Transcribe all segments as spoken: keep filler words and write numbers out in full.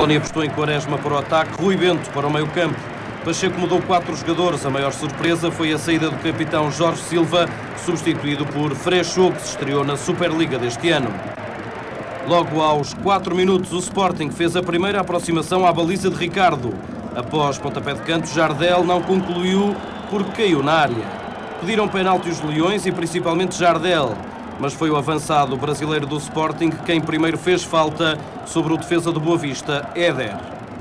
Tony apostou em Quaresma para o ataque, Rui Bento para o meio-campo. Pacheco mudou quatro jogadores. A maior surpresa foi a saída do capitão Jorge Silva, substituído por Freixo, que se estreou na Superliga deste ano. Logo aos quatro minutos, o Sporting fez a primeira aproximação à baliza de Ricardo. Após pontapé de canto, Jardel não concluiu porque caiu na área. Pediram penalti os Leões e principalmente Jardel, mas foi o avançado brasileiro do Sporting quem primeiro fez falta sobre o defesa do Boa Vista, Éder.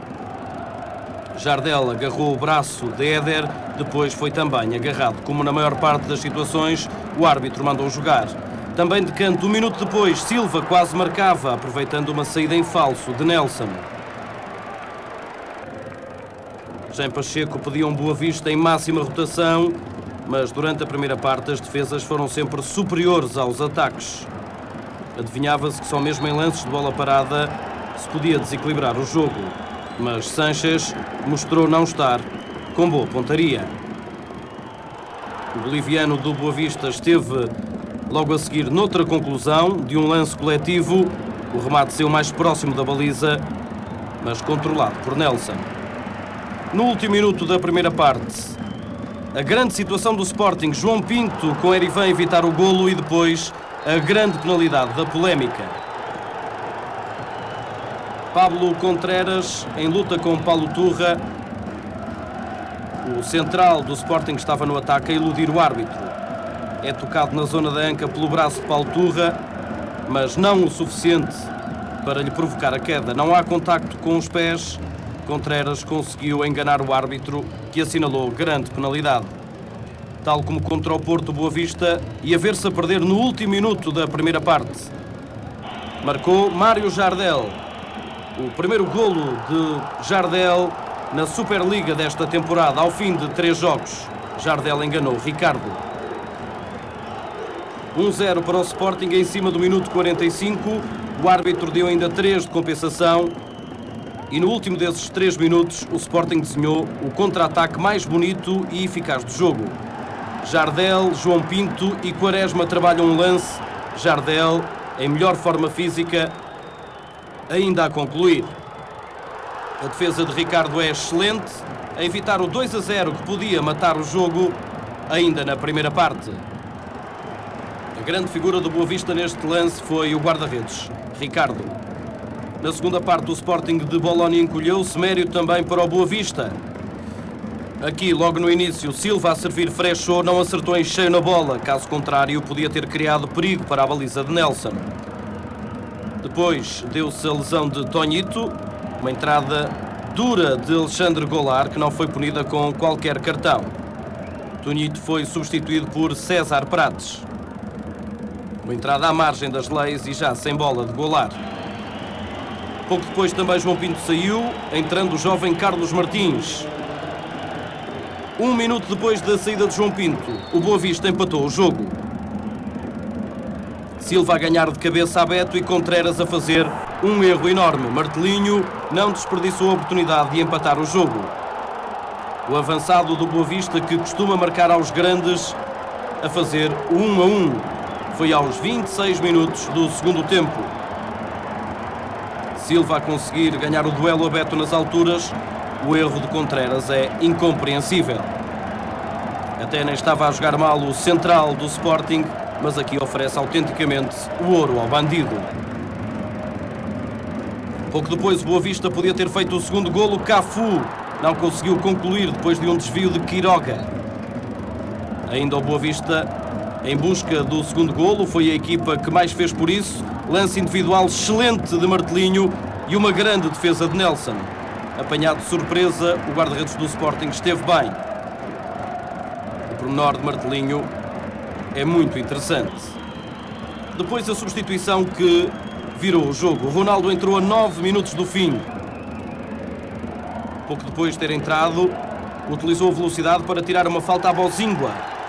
Jardel agarrou o braço de Éder, depois foi também agarrado. Como na maior parte das situações, o árbitro mandou jogar. Também de canto, um minuto depois, Silva quase marcava, aproveitando uma saída em falso de Nelson. Jean Pacheco pedia um Boa Vista em máxima rotação, mas durante a primeira parte as defesas foram sempre superiores aos ataques. Adivinhava-se que só mesmo em lances de bola parada se podia desequilibrar o jogo, mas Sanches mostrou não estar com boa pontaria. O boliviano do Boa Vista esteve logo a seguir noutra conclusão de um lance coletivo. O remate saiu mais próximo da baliza, mas controlado por Nelson. No último minuto da primeira parte, a grande situação do Sporting, João Pinto com Erivan evitar o golo e depois a grande penalidade da polémica. Pablo Contreras em luta com Paulo Turra. O central do Sporting estava no ataque a iludir o árbitro. É tocado na zona da anca pelo braço de Paulo Turra, mas não o suficiente para lhe provocar a queda. Não há contacto com os pés. Contreras conseguiu enganar o árbitro, que assinalou grande penalidade. Tal como contra o Porto, Boa Vista ia ver-se a perder no último minuto da primeira parte. Marcou Mário Jardel. O primeiro golo de Jardel na Superliga desta temporada, ao fim de três jogos. Jardel enganou Ricardo. um zero para o Sporting em cima do minuto quarenta e cinco. O árbitro deu ainda três de compensação. E no último desses três minutos, o Sporting desenhou o contra-ataque mais bonito e eficaz do jogo. Jardel, João Pinto e Quaresma trabalham um lance. Jardel, em melhor forma física, ainda a concluir. A defesa de Ricardo é excelente, a evitar o dois a zero que podia matar o jogo ainda na primeira parte. A grande figura do Boa Vista neste lance foi o guarda-redes, Ricardo. Na segunda parte, o Sporting de Bolónia encolheu-se, mérito também para o Boa Vista. Aqui, logo no início, Silva a servir Freixo não acertou em cheio na bola, caso contrário podia ter criado perigo para a baliza de Nelson. Depois deu-se a lesão de Tonhito, uma entrada dura de Alexandre Goulart, que não foi punida com qualquer cartão. Tonhito foi substituído por César Prates. Uma entrada à margem das leis e já sem bola de Goulart. Pouco depois também João Pinto saiu, entrando o jovem Carlos Martins. Um minuto depois da saída de João Pinto, o Boa Vista empatou o jogo. Silva a ganhar de cabeça a Beto e Contreras a fazer um erro enorme. Martelinho não desperdiçou a oportunidade de empatar o jogo. O avançado do Boa Vista, que costuma marcar aos grandes, a fazer o um a um. Foi aos vinte e seis minutos do segundo tempo. Silva a conseguir ganhar o duelo a Beto nas alturas. O erro de Contreras é incompreensível. Até nem estava a jogar mal o central do Sporting, mas aqui oferece autenticamente o ouro ao bandido. Pouco depois o Boa Vista podia ter feito o segundo golo. Cafu não conseguiu concluir depois de um desvio de Quiroga. Ainda o Boa Vista em busca do segundo golo, foi a equipa que mais fez por isso. Lance individual excelente de Martelinho e uma grande defesa de Nelson. Apanhado de surpresa, o guarda-redes do Sporting esteve bem. O pormenor de Martelinho é muito interessante. Depois a substituição que virou o jogo. O Ronaldo entrou a nove minutos do fim. Pouco depois de ter entrado, utilizou a velocidade para tirar uma falta à Bozingua.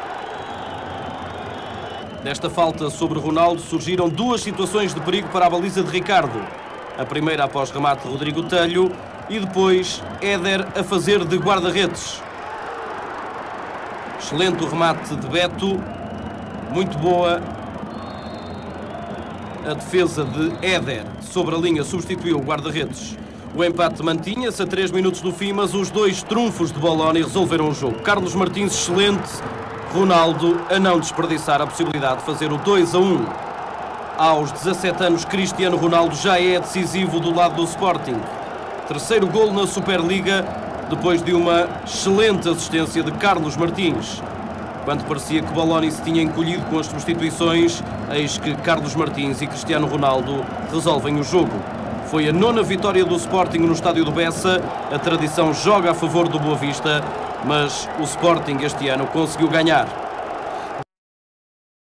Desta falta sobre Ronaldo surgiram duas situações de perigo para a baliza de Ricardo. A primeira após remate de Rodrigo Telho e depois Éder a fazer de guarda-redes. Excelente o remate de Beto, muito boa a defesa de Éder sobre a linha, substituiu o guarda-redes. O empate mantinha-se a três minutos do fim, mas os dois trunfos de Boloni resolveram o jogo. Carlos Martins, excelente. Ronaldo, a não desperdiçar a possibilidade de fazer o dois a um. Aos dezassete anos, Cristiano Ronaldo já é decisivo do lado do Sporting. Terceiro golo na Superliga, depois de uma excelente assistência de Carlos Martins. Quando parecia que Boloni se tinha encolhido com as substituições, eis que Carlos Martins e Cristiano Ronaldo resolvem o jogo. Foi a nona vitória do Sporting no estádio do Bessa. A tradição joga a favor do Boa Vista, mas o Sporting este ano conseguiu ganhar.